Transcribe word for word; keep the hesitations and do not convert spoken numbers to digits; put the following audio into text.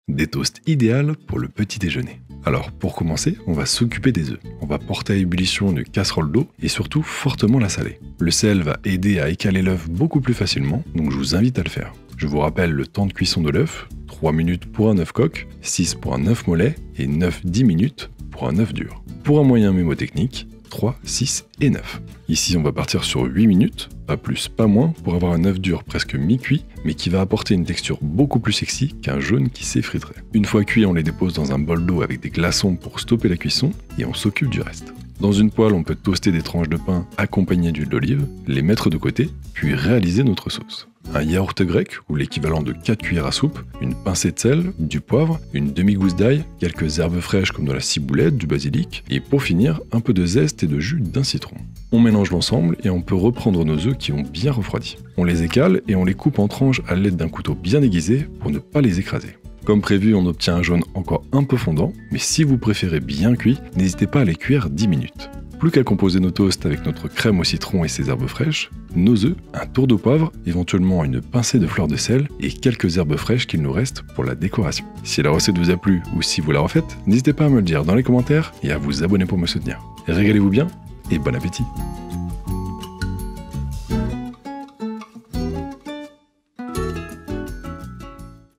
Des toasts idéaux pour le petit déjeuner. Alors pour commencer, on va s'occuper des œufs. On va porter à ébullition une casserole d'eau et surtout fortement la saler. Le sel va aider à écaler l'œuf beaucoup plus facilement, donc je vous invite à le faire. Je vous rappelle le temps de cuisson de l'œuf, trois minutes pour un œuf coq, six pour un œuf mollet et neuf à dix minutes pour un œuf dur. Pour un moyen mémotechnique, trois, six et neuf. Ici on va partir sur huit minutes, pas plus, pas moins, pour avoir un œuf dur presque mi-cuit, mais qui va apporter une texture beaucoup plus sexy qu'un jaune qui s'effriterait. Une fois cuits, on les dépose dans un bol d'eau avec des glaçons pour stopper la cuisson, et on s'occupe du reste. Dans une poêle, on peut toaster des tranches de pain accompagnées d'huile d'olive, les mettre de côté, puis réaliser notre sauce. Un yaourt grec, ou l'équivalent de quatre cuillères à soupe, une pincée de sel, du poivre, une demi-gousse d'ail, quelques herbes fraîches comme de la ciboulette, du basilic, et pour finir, un peu de zeste et de jus d'un citron. On mélange l'ensemble et on peut reprendre nos œufs qui ont bien refroidi. On les écale et on les coupe en tranches à l'aide d'un couteau bien aiguisé pour ne pas les écraser. Comme prévu, on obtient un jaune encore un peu fondant, mais si vous préférez bien cuit, n'hésitez pas à les cuire dix minutes. Plus qu'à composer nos toasts avec notre crème au citron et ses herbes fraîches, nos œufs, un tour de poivre, éventuellement une pincée de fleur de sel et quelques herbes fraîches qu'il nous reste pour la décoration. Si la recette vous a plu ou si vous la refaites, n'hésitez pas à me le dire dans les commentaires et à vous abonner pour me soutenir. Régalez-vous bien et bon appétit!